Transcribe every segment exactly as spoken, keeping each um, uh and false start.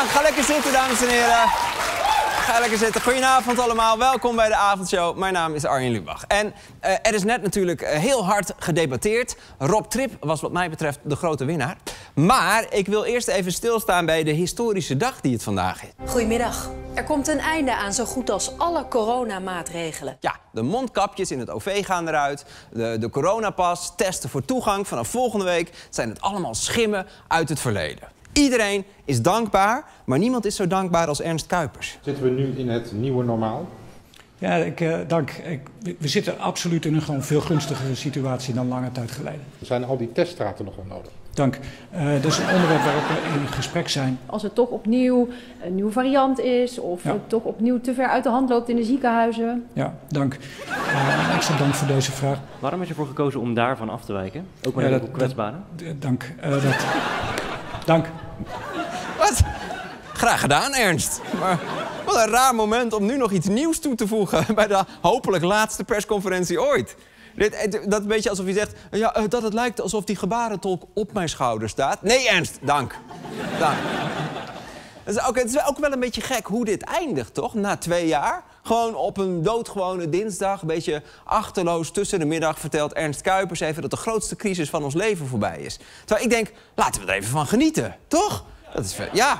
ga lekker zitten, dames en heren. Ga lekker zitten. Goedenavond allemaal. Welkom bij de avondshow. Mijn naam is Arjen Lubach. En uh, er is net natuurlijk uh, heel hard gedebatteerd. Rob Trip was wat mij betreft de grote winnaar. Maar ik wil eerst even stilstaan bij de historische dag die het vandaag is. Goedemiddag. Er komt een einde aan zo goed als alle coronamaatregelen. Ja, de mondkapjes in het O V gaan eruit. De, de coronapas, testen voor toegang. Vanaf volgende week zijn het allemaal schimmen uit het verleden. Iedereen is dankbaar, maar niemand is zo dankbaar als Ernst Kuipers. Zitten we nu in het nieuwe normaal? Ja, ik, uh, dank. Ik, we zitten absoluut in een gewoon veel gunstigere situatie dan lange tijd geleden. Zijn al die teststraten nog wel nodig? Dank. Uh, dat is een onderwerp waarop we in gesprek zijn. Als het toch opnieuw een nieuwe variant is of Ja. het toch opnieuw te ver uit de hand loopt in de ziekenhuizen. Ja, dank. Uh, extra dank voor deze vraag. Waarom is er voor gekozen om daarvan af te wijken? Ook met Ja, ja, dat- kwetsbaren? D- dank. Uh, dat... Dank. Wat? Graag gedaan, Ernst. Maar wat een raar moment om nu nog iets nieuws toe te voegen bij de hopelijk laatste persconferentie ooit. Dit, dat een beetje alsof je zegt ja, dat het lijkt alsof die gebarentolk op mijn schouder staat. Nee, Ernst, dank. Dank. Het is, ook, het is ook wel een beetje gek hoe dit eindigt, toch? Na twee jaar. Gewoon op een doodgewone dinsdag, een beetje achterloos tussen de middag... vertelt Ernst Kuipers even dat de grootste crisis van ons leven voorbij is. Terwijl ik denk, laten we er even van genieten, toch? Dat is vet. Ja.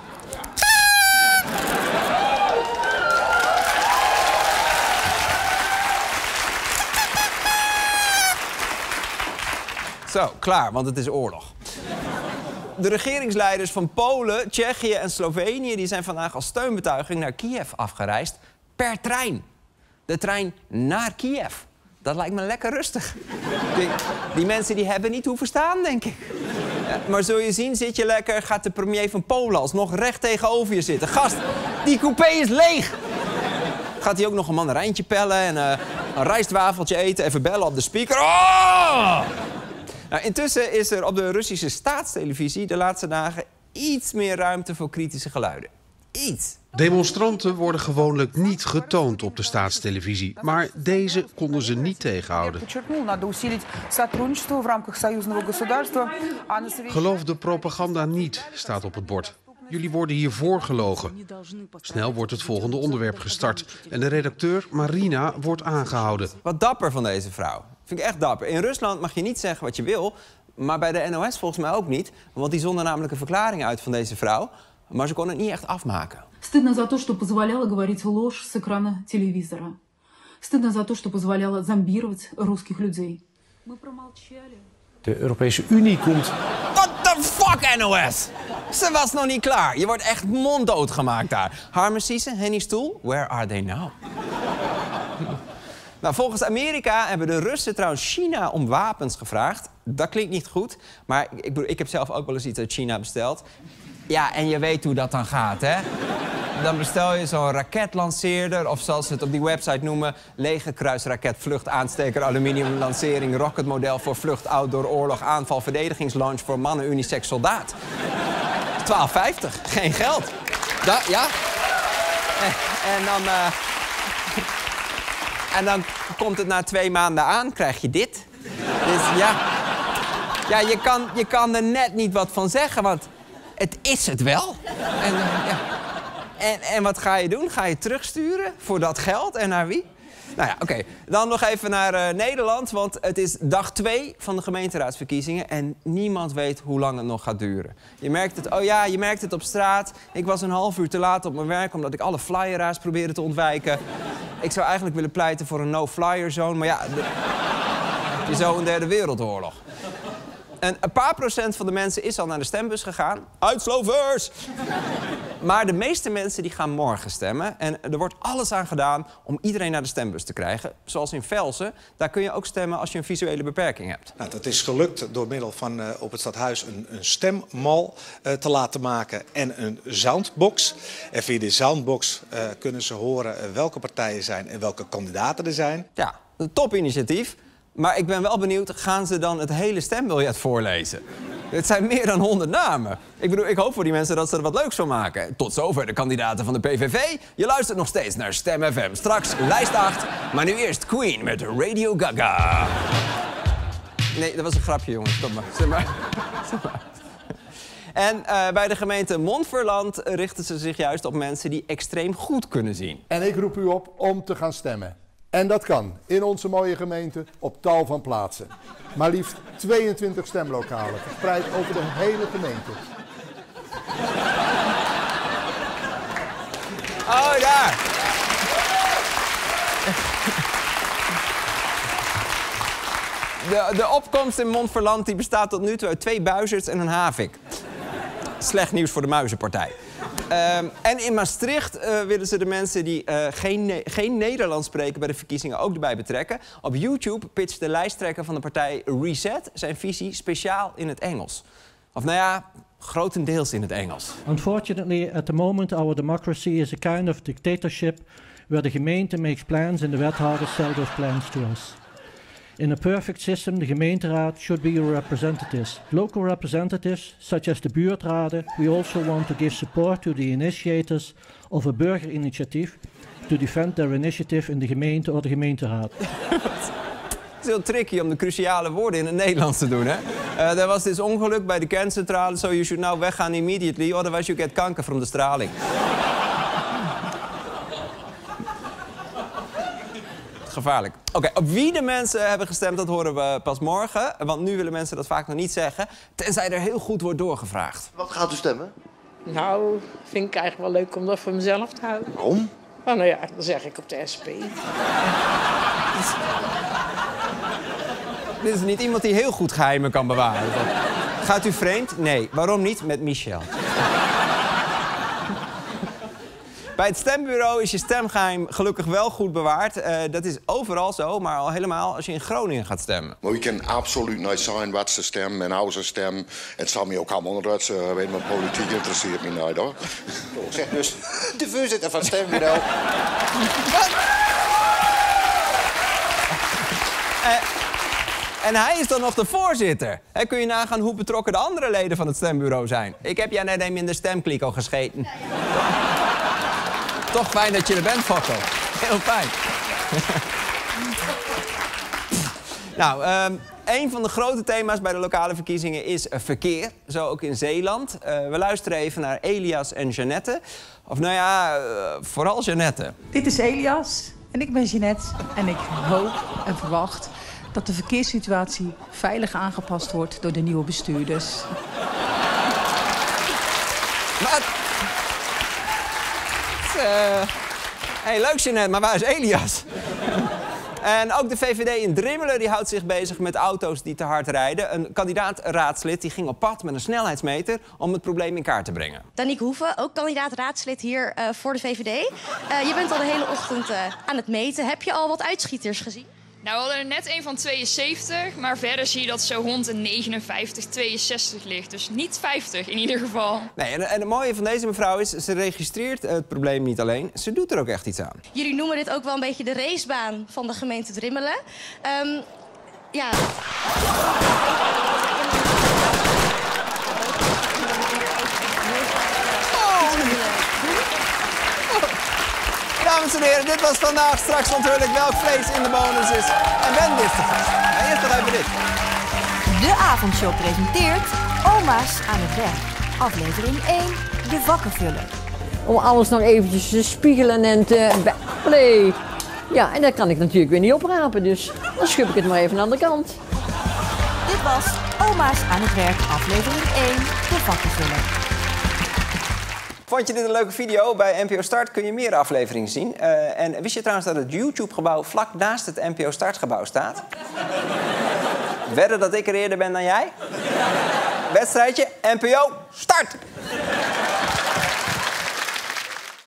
Zo, klaar, want het is oorlog. De regeringsleiders van Polen, Tsjechië en Slovenië... die zijn vandaag als steunbetuiging naar Kiev afgereisd. Per trein. De trein naar Kiev. Dat lijkt me lekker rustig. Die, die mensen die hebben niet hoeven staan, denk ik. Ja, maar zul je zien, zit je lekker... gaat de premier van Polen alsnog recht tegenover je zitten. Gast, die coupé is leeg. Gaat hij ook nog een mandarijntje pellen... en uh, een rijstwafeltje eten, even bellen op de speaker. Oh! Nou, intussen is er op de Russische staatstelevisie de laatste dagen iets meer ruimte voor kritische geluiden. Iets. Demonstranten worden gewoonlijk niet getoond op de staatstelevisie, maar deze konden ze niet tegenhouden. Geloof de propaganda niet, staat op het bord. Jullie worden hiervoor gelogen. Snel wordt het volgende onderwerp gestart en de redacteur Marina wordt aangehouden. Wat dapper van deze vrouw. Vind ik echt dapper. In Rusland mag je niet zeggen wat je wil, maar bij de N O S volgens mij ook niet. Want die zonden namelijk een verklaring uit van deze vrouw, maar ze kon het niet echt afmaken. Стыдно за то, что позволяла говорить ложь с экрана телевизора. Стыдно за то, что позволяла зомбировать русских людей. Мы промолчали. De Europese Unie komt... What the fuck, N O S? Ze was nog niet klaar. Je wordt echt monddood gemaakt daar. Harmen Siessen, Henny Stoel, where are they now? Nou, volgens Amerika hebben de Russen trouwens China om wapens gevraagd. Dat klinkt niet goed, maar ik, bedoel, ik heb zelf ook wel eens iets uit China besteld. Ja, en je weet hoe dat dan gaat, hè? Dan bestel je zo'n raketlanceerder, of zoals ze het op die website noemen... legerkruisraket, vlucht, aansteker, aluminium, lancering, rocketmodel voor vlucht, outdoor, oorlog, aanval, verdedigingslaunch voor mannen, unisex, soldaat. twaalf vijftig, geen geld. Da ja. En, en dan... Uh... En dan komt het na twee maanden aan, krijg je dit. Dus ja, ja je, kan, je kan er net niet wat van zeggen, want het is het wel. En, uh, ja. en, en wat ga je doen? Ga je terugsturen voor dat geld en naar wie? Nou ja, oké. Okay. Dan nog even naar uh, Nederland, want het is dag twee van de gemeenteraadsverkiezingen... en niemand weet hoe lang het nog gaat duren. Je merkt het, oh ja, je merkt het op straat. Ik was een half uur te laat op mijn werk omdat ik alle flyeraars probeerde te ontwijken. Ik zou eigenlijk willen pleiten voor een no-flyer zone, maar ja... De... Het is zo een derde wereldoorlog. En een paar procent van de mensen is al naar de stembus gegaan. Uitslovers! Maar de meeste mensen die gaan morgen stemmen. En er wordt alles aan gedaan om iedereen naar de stembus te krijgen. Zoals in Velsen. Daar kun je ook stemmen als je een visuele beperking hebt. Nou, dat is gelukt door middel van uh, op het stadhuis een, een stemmal uh, te laten maken en een soundbox. En via die soundbox uh, kunnen ze horen uh, welke partijen zijn en welke kandidaten er zijn. Ja, een topinitiatief. Maar ik ben wel benieuwd, gaan ze dan het hele stembiljet voorlezen? Het zijn meer dan honderd namen. Ik bedoel, ik hoop voor die mensen dat ze er wat leuks van maken. Tot zover de kandidaten van de P V V. Je luistert nog steeds naar Stem F M. Straks lijst acht, maar nu eerst Queen met Radio Gaga. Nee, dat was een grapje, jongens. Stop maar. Stop maar. Stop maar. En uh, bij de gemeente Montferland richten ze zich juist op mensen die extreem goed kunnen zien. En ik roep u op om te gaan stemmen. En dat kan in onze mooie gemeente op tal van plaatsen. Maar liefst tweeëntwintig stemlokalen, verspreid over de hele gemeente. Oh, daar! De, de opkomst in Montferland die bestaat tot nu toe uit twee buizerds en een havik. Slecht nieuws voor de muizenpartij. Uh, en in Maastricht uh, willen ze de mensen die uh, geen, ne geen Nederlands spreken bij de verkiezingen ook erbij betrekken. Op YouTube pitcht de lijsttrekker van de partij Reset zijn visie speciaal in het Engels. Of nou ja, grotendeels in het Engels. Unfortunately, at the moment our democracy is a kind of dictatorship where the gemeente makes plans and the wethouders sell those plans to us. In a perfect system, the gemeenteraad should be your representatives. Local representatives, such as the buurtraden, we also want to give support to the initiators of a burgerinitiatief to defend their initiative in de gemeente of de gemeenteraad. Het is heel tricky om de cruciale woorden in het Nederlands te doen, hè? Uh, er was dus ongeluk bij de kerncentrale, so you should now weggaan immediately, otherwise you get kanker from de straling. Gevaarlijk. Oké, okay, op wie de mensen hebben gestemd, dat horen we pas morgen. Want nu willen mensen dat vaak nog niet zeggen. Tenzij er heel goed wordt doorgevraagd. Wat gaat u stemmen? Nou, vind ik eigenlijk wel leuk om dat voor mezelf te houden. Waarom? Oh, nou ja, dan zeg ik op de S P. Dit is niet iemand die heel goed geheimen kan bewaren. Gaat u vreemd? Nee. Waarom niet? Met Michel. Bij het stembureau is je stemgeheim gelukkig wel goed bewaard. Uh, dat is overal zo, maar al helemaal als je in Groningen gaat stemmen. Maar je kan absoluut niet zijn wat ze stemmen en hoe ze stemmen. Het zal me ook allemaal niet uh, weet maar politiek interesseert me niet, hoor. Zeg dus de voorzitter van het stembureau. Wat? Uh, En hij is dan nog de voorzitter. He, kun je nagaan hoe betrokken de andere leden van het stembureau zijn. Ik heb jij net even in de stemkliko gescheten. Ja, ja. Toch fijn dat je er bent, Fokko. Heel fijn. Nou, um, een van de grote thema's bij de lokale verkiezingen is uh, verkeer. Zo ook in Zeeland. Uh, we luisteren even naar Elias en Jeannette. Of nou ja, uh, vooral Jeannette. Dit is Elias en ik ben Jeannette. En ik hoop en verwacht dat de verkeerssituatie veilig aangepast wordt door de nieuwe bestuurders. Wat? Uh, hey, leuk Jeannette, maar waar is Elias? En ook de V V D in Drimmelen die houdt zich bezig met auto's die te hard rijden. Een kandidaat-raadslid die ging op pad met een snelheidsmeter om het probleem in kaart te brengen. Danique Hoeven, ook kandidaat-raadslid hier uh, voor de V V D. Uh, je bent al de hele ochtend uh, aan het meten. Heb je al wat uitschieters gezien? Nou, we hadden er net een van tweeënzeventig, maar verder zie je dat zo rond de negenenvijftig, tweeënzestig ligt. Dus niet vijftig in ieder geval. Nee, en, en het mooie van deze mevrouw is, ze registreert het probleem niet alleen, ze doet er ook echt iets aan. Jullie noemen dit ook wel een beetje de racebaan van de gemeente Drimmelen. Um, ja... Dames en heren, dit was vandaag. Straks onthul ik welk vlees in de bonus is. En Ben is te gast. En eerst nog even dit. De avondshow presenteert Oma's aan het werk. Aflevering één, de vakkenvuller. Om alles nog eventjes te spiegelen en te... Play. Ja, en dat kan ik natuurlijk weer niet oprapen, dus dan schub ik het maar even aan de andere kant. Dit was Oma's aan het werk, aflevering één, de vakkenvuller. Vond je dit een leuke video? Bij N P O Start kun je meer afleveringen zien. Uh, en wist je trouwens dat het YouTube-gebouw vlak naast het N P O Start-gebouw staat? Wedden dat ik er eerder ben dan jij? Wedstrijdje N P O Start!